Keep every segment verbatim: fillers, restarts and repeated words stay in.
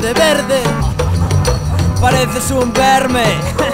de verde. Pareces un verme.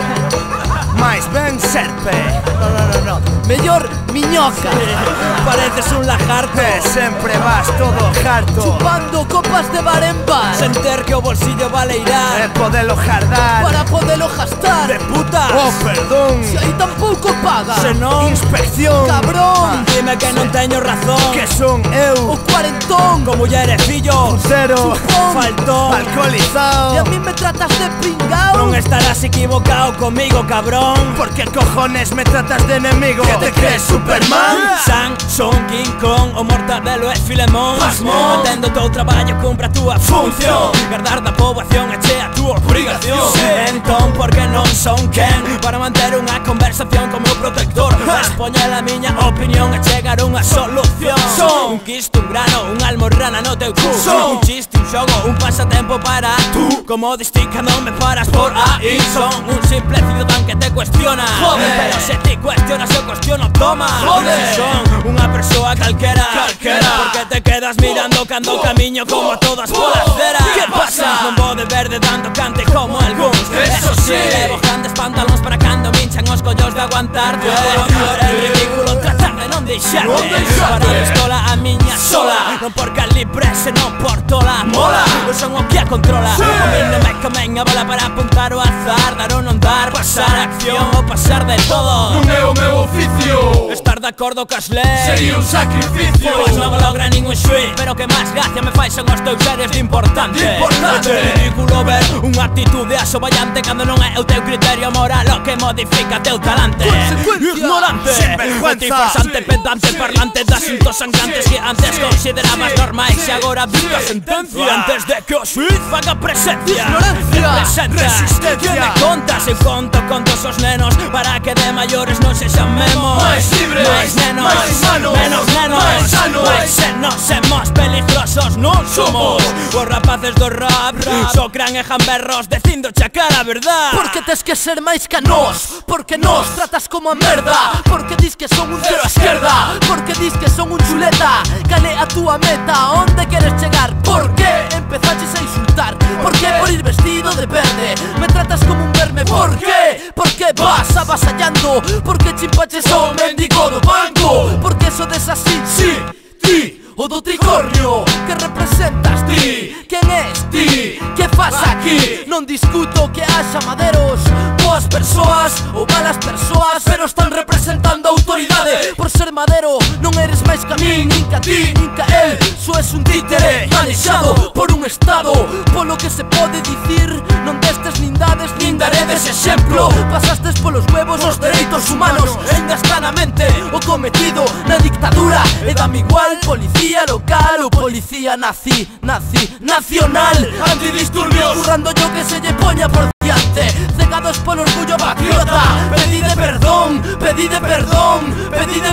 Mais ben serpe. No, no, no, no. Mellor miñoca. Pareces un lagarto. E sempre vas todo harto, chupando copas de bar en bar, sen ter que o bolsillo valeirar e podelo jardar para podelo gastar. de putas. Oh, perdón. Se aí tampouco paga. Se non, inspección. Cabrón, Dime que non teño razón. Que son eu o cuarentón, con mulleres, fillo, cero, faltón, alcoholizado. E a mí me tratas de pringao. Non estarás equivocado comigo, cabrón. ¿Por qué cojones me tratas de enemigo? ¿Qué te crees, Superman? Sansón, King Kong, o Mortadelo e Filemón. Pasmón. Mantendo o teu traballo, cumpre a túa función. Guardar da poboación e che a túa obrigación. Sí. Entón, porque non son quen para manter unha conversación co meu protector. Expoñer a miña opinión e chegar a unha solución. Son un quisto, un grano, un almorrana no teu cu. Son un chiste, un xogo, un pasatempo para tú. Como distica non me paras por aí. Son un simple cidadán que te cuestiona. Joder. Pero se ti cuestionas, eu cuestiono, toma. Joder. Son unha persoa calquera. Calquera. Porque te quedas mirando cando Oh. camiño como todas pola acera. ¿Qué pasa? Non vou de verde dando cante como algúns. Eso sí. Levo grandes pantalóns para cando minchan os collos de aguantarte. É ridículo tratar de non deixarte. Non deixarte. Para a pistola a miña sola. Non por calibre, senón por tola. Mola. Eu son o que a controla. Sí. A mí non me comen a bola para apuntar o azar. Dar ou non dar, pasar a acción ou pasar de todo. Non é o meu oficio. Estar de acordo cas leis Sería un sacrificio. Pois non logra ningún xuiz. Pero que máis gracia me fai son os teus seres de importante. De importante. É ridículo ver unha actitude asoballante cando non é o teu criterio moral o que modifica teu talante. Consecuencia. Ignorante, Sinvergüenza. antifarsante, Sí. pedante, Sí. parlante de asuntos sangrantes Sí. que antes Sí. considerabas Sí. normais Sí. e agora viste a sentencia. Sí. Antes de que o xuiz faga presencia. Ignorancia. Representa. Resistencia. Que me contas e conto con todos os nenos para que de maiores non se chamemos Máis libres, máis nenos, máis humanos, menos nenos, máis sanos. máis senos, semos peligrosos non somos. Os rapaces do rap, socran e jamberros dicindo chacar a verdad. Porque tes que ser máis que nós. Porque nos tratas como a merda. Porque dis que son un cero a esquerda. Porque dis que son un chuleta. Cale a túa meta, onde queres chegar? Por que empezaches a insultar? Por que por ir vestido de verde me tratas como un verme? Por que? Por que vas avasallando? Por que chimpaches ao mendigo do banco? Por que sodes así? Sí, ti, o do tricornio. Que representas ti? Quen es ti? Que faz aquí? Non discuto que haxa maderos, boas persoas ou malas persoas, pero están representando a autoridade. Por ser madero non eres máis que a min, nin que a ti, nin que a el. Só es un títere manexado por un estado. Polo que se pode dicir, non destes nin dades nin daredes exemplo. Pasastes polos huevos os dereitos humanos, engastanamente o cometido na dictadura. E dame igual policía local ou policía nazi, nazi, nacional. Antidisturbios. Currando yo que se lle poña por diante. Cegados polo orgullo patriota. Pedide perdón, pedide perdón, pedide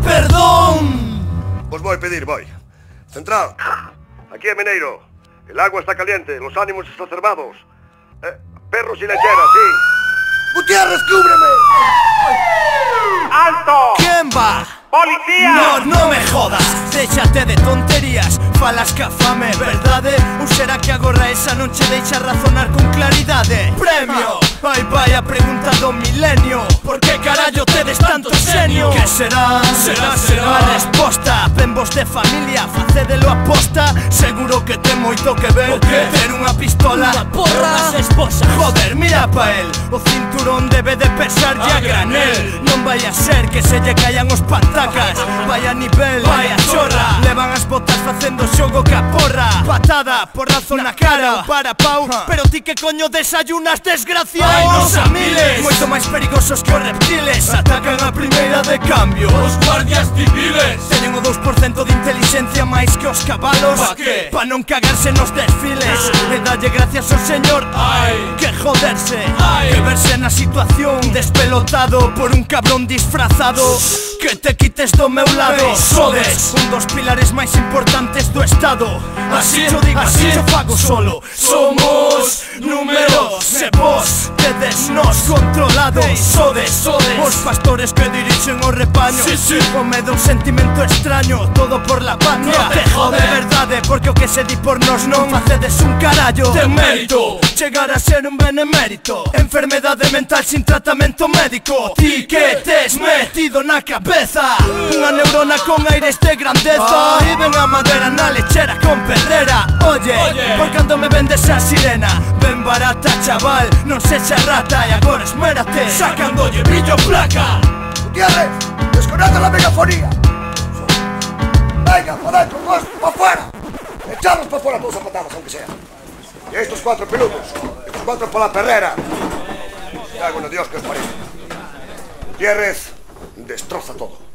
perdón. Os voy a pedir, voy. Central, aquí en Mineiro. El agua está caliente, los ánimos exacerbados. Eh, perros y lecheras, sí. Gutiérrez, cúbreme. ¡Alto! ¿Quién va? ¡Policía! No, no me jodas, déxate de tonterías. Falas que afame, verdade? Ou será que agora esa non che deixa razonar con claridade? Premio! Ai, vaya pregunta do milenio. Por que carallo tedes tanto xenio? Que será? Será, será a resposta. Ven vos de familia, facédelo aposta. Seguro que ten moito que ver ter unha pistola, Unha porra. As esposas. Joder, mira pa el. O cinturón debe de pesar ya granel. Non vai a ser que se lle caian os pantacas. Vaya nivel, vaya chorra. Levan as botas facendo xogo que a porra. Patada, porrazo na cara, para pau. Pero ti que coño desayunas, desgraciado? Ai, nos a miles. Moito máis perigosos que os reptiles. Atacan a primeira de cambio os guardias civiles. Teñen o dous por cento de inteligencia máis que os cabalos. Pa que? Pa non cagarse nos desfiles. E dalle gracias ao señor. Ai, que joderse. Ai, que verse na situación despelotado por un cabrón disfrazado. Que te quites do meu lado. Sodes un dos pilares máis importantes do Estado. Así cho digo, así cho fago solo. Somos números e vos tedes nos controlados. Sodes, sodes os pastores que dirixen o repaño. Sí, sí. O medo un sentimento extraño, todo por la patria. No te jode, verdade, por Porque o que se di por nos non facedes un carallo. Ten mérito chegar a ser un benemérito. Enfermedade mental sin tratamento médico. Ti que tes metido na cabeza unha neurona con aires de grandeza. E ven a madera na lechera con pedrera. Oye, por cando me vendes a sirena, ven barata chaval, non sexa rata. E agora esmérate sacándolle brillo placa. Gutiérrez, desconecta la megafonía. Venga, para dentro, todos para afuera. Echarlos para afuera todos a patadas, aunque sea. Y estos cuatro peludos, estos cuatro por la perrera. Cago en Dios, que os parece. Gutiérrez, destroza todo.